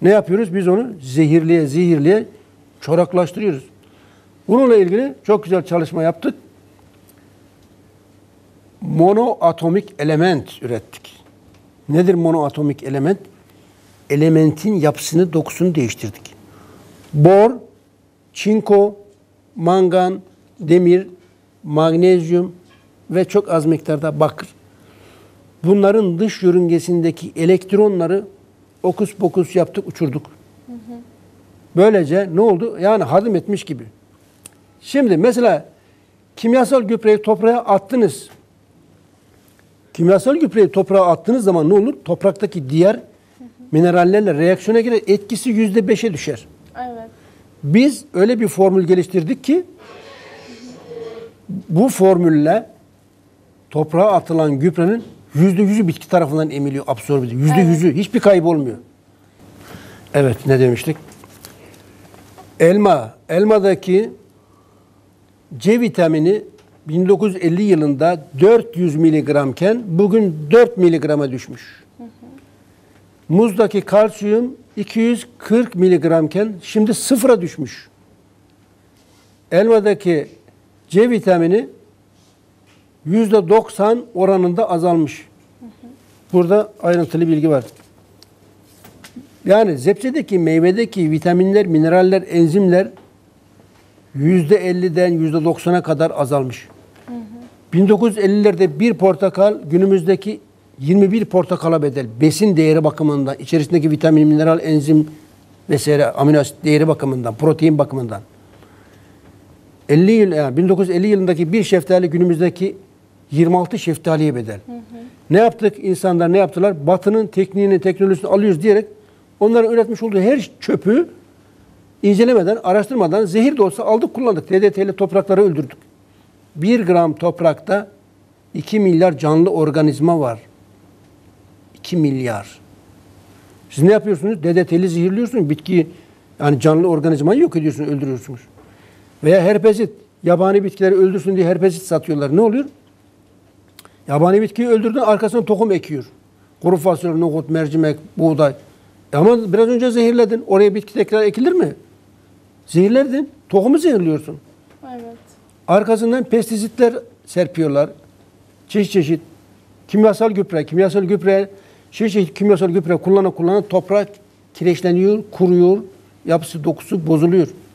Ne yapıyoruz? Biz onu zehirliye çoraklaştırıyoruz. Bununla ilgili çok güzel çalışma yaptık. Monoatomik element ürettik. Nedir monoatomik element? Elementin yapısını, dokusunu değiştirdik. Bor, çinko, mangan, demir, magnezyum ve çok az miktarda bakır. Bunların dış yörüngesindeki elektronları okus pokus yaptık, uçurduk. Böylece ne oldu? Yani hadım etmiş gibi. Şimdi mesela kimyasal gübreyi toprağa attınız. Kimyasal gübreyi toprağa attığınız zaman ne olur? Topraktaki diğer minerallerle reaksiyona girer. Etkisi %5'e düşer. Evet. Biz öyle bir formül geliştirdik ki bu formülle toprağa atılan gübrenin %100'ü bitki tarafından emiliyor, absorbe ediyor. %100'ü. Hiçbir kaybı olmuyor. Evet, ne demiştik? Elmadaki C vitamini 1950 yılında 400 miligramken bugün 4 miligrama düşmüş. Muzdaki kalsiyum 240 miligramken şimdi sıfıra düşmüş. Elmadaki C vitamini %90 oranında azalmış. Burada ayrıntılı bilgi var. Yani zepsedeki, meyvedeki vitaminler, mineraller, enzimler %50'den %90'a kadar azalmış. 1950'lerde bir portakal günümüzdeki 21 portakala bedel. Besin değeri bakımından, içerisindeki vitamin, mineral, enzim vesaire amino asit değeri bakımından, protein bakımından. 1950 yılındaki bir şeftali günümüzdeki 26 şeftaliye bedel. Ne yaptık? İnsanlar ne yaptılar? Batı'nın tekniğini, teknolojisini alıyoruz diyerek onların üretmiş olduğu her çöpü incelemeden, araştırmadan zehir de olsa aldık, kullandık. DDT ile toprakları öldürdük. 1 gram toprakta 2 milyar canlı organizma var. 2 milyar. Siz ne yapıyorsunuz? DDT'li zehirliyorsunuz. Bitkiyi, yani canlı organizmayı yok ediyorsunuz, öldürüyorsunuz. Veya herpesit. Yabani bitkileri öldürsün diye herpesit satıyorlar. Ne oluyor? Yabani bitkiyi öldürdün, arkasına tohum ekiyor. Kuru fasulye, nohut, mercimek, buğday. Ama biraz önce zehirledin. Oraya bitki tekrar ekilir mi? Zehirledin. Tohumu zehirliyorsun. Evet. Arkasından pestisitler serpiyorlar. Çeşit çeşit kimyasal gübre, çeşit kimyasal gübre kullana toprak kireçleniyor, kuruyor, yapısı, dokusu bozuluyor.